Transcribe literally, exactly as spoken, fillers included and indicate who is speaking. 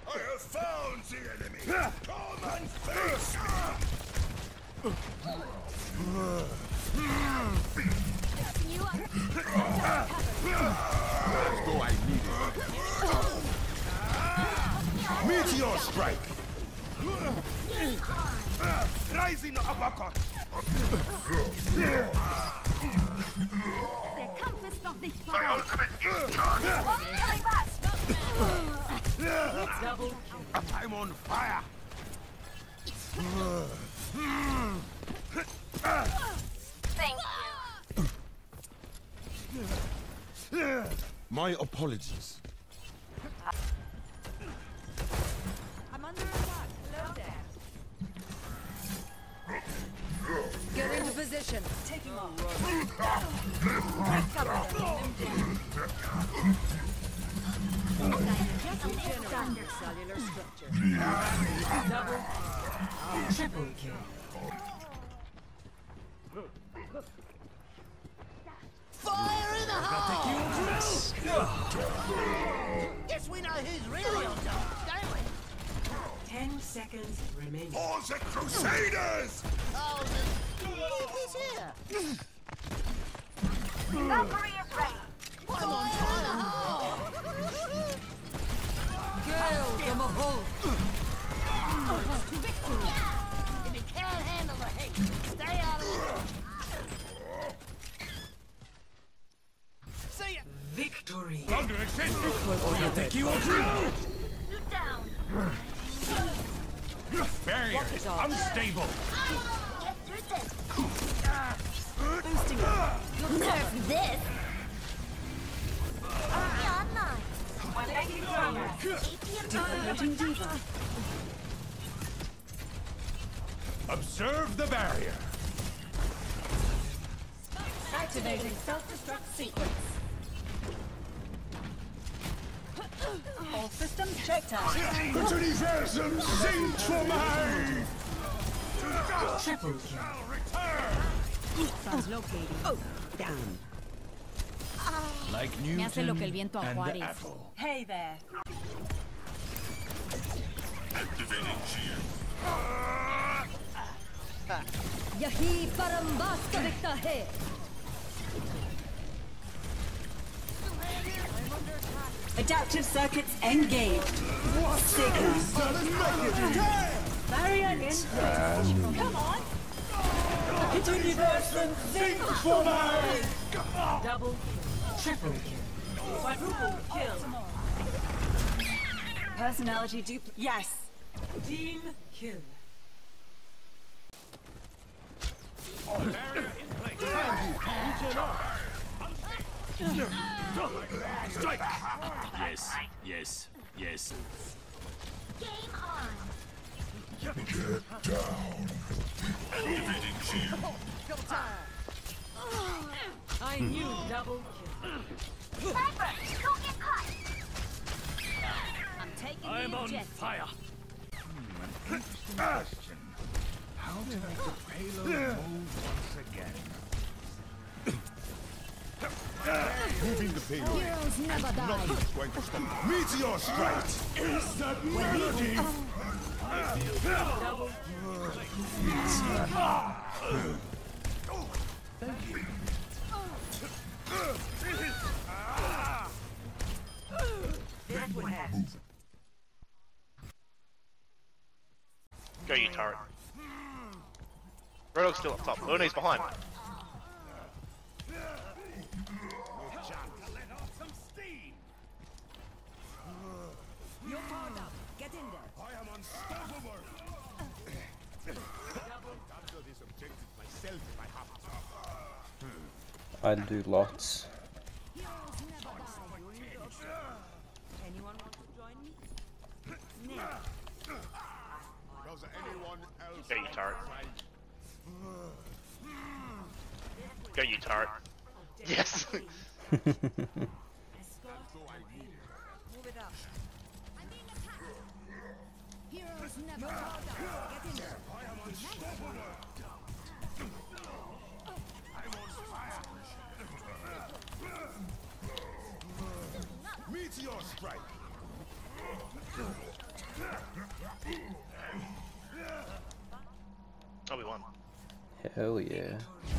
Speaker 1: I have found the enemy! Come and face me!
Speaker 2: You up.
Speaker 1: As though I need it. Meteor strike! Rising uppercut!
Speaker 2: Der Kampf ist noch nicht vorbei.
Speaker 3: Double.
Speaker 1: I'm on fire!
Speaker 2: Thank you.
Speaker 1: My apologies.
Speaker 3: I'm under attack. Hello there. Get into position. Taking off. Cover. Regenerate cellular structure. Double. Triple kill.
Speaker 4: Fire in the hole! Guess we know who's really on top, don't we?
Speaker 3: Ten seconds remaining.
Speaker 1: For the Crusaders!
Speaker 4: Oh, look who's here!
Speaker 2: Valkyrie is ready.
Speaker 4: I'm on fire!
Speaker 3: Kill from above.
Speaker 2: To victory.
Speaker 4: If you can't handle the heat, stay out of the way. See ya!
Speaker 3: Victory.
Speaker 1: Under assist!
Speaker 2: You down.
Speaker 1: Barrier is unstable!
Speaker 2: Get through this.
Speaker 3: Boosting up.
Speaker 2: Nerf this. Yeah, nice.
Speaker 3: Defeating Diva.
Speaker 1: Observe the barrier!
Speaker 3: Activating self-destruct sequence. All systems checked out.
Speaker 1: The universum sings for me!
Speaker 3: Triple kill. Translocating. Oh, down.
Speaker 1: Like
Speaker 2: Me hace lo que el viento a
Speaker 1: Newton and
Speaker 2: Juárez.
Speaker 1: Apple.
Speaker 3: Hey there.
Speaker 1: Activating shield.
Speaker 3: यही परम वास्तविकता है. Adaptive circuits engaged. Signal. Barrier in place. Come on. Universum sing for me. Double kill. Triple kill. Quadruple kill. Personality dupe. Yes. Team kill.
Speaker 1: Barrier in place. Strike! Yes, yes, yes.
Speaker 2: Game on.
Speaker 1: Get down. Activating shield.
Speaker 3: I knew double kill.
Speaker 2: Sniper, don't get caught. I'm taking
Speaker 1: I'm
Speaker 2: the
Speaker 1: on
Speaker 2: objective.
Speaker 1: fire. Question. How to make the payload move once again? Moving the payload.
Speaker 2: Heroes never die.
Speaker 1: Nothing's going to stop me. Meteor strike! Is that melody?
Speaker 3: Double
Speaker 1: Thank you.
Speaker 5: Go, you turret. Rodog's still up top. Luna's behind.
Speaker 1: Let off some steam.
Speaker 3: You're powered up. Get in there.
Speaker 1: I am unstoppable. Capture this objective myself if I have to.
Speaker 6: I'll do lots.
Speaker 2: Heroes never die.
Speaker 3: Anyone want to join me?
Speaker 1: Does anyone else?
Speaker 5: Go, you turret. Go, you turret. Yes!
Speaker 3: Escort. Move it up.
Speaker 2: I'm being attacked. Heroes never die.
Speaker 3: Get in there.
Speaker 1: I am unstoppable. I'm on fire. Meteor strike.
Speaker 6: Hell yeah.